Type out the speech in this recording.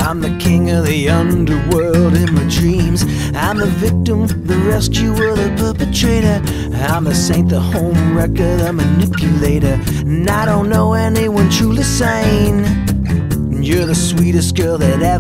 I'm the king of the underworld in my dreams. I'm the victim, the rescuer, the perpetrator. I'm the saint, the home wrecker, the manipulator. And I don't know anyone truly sane. You're the sweetest girl that ever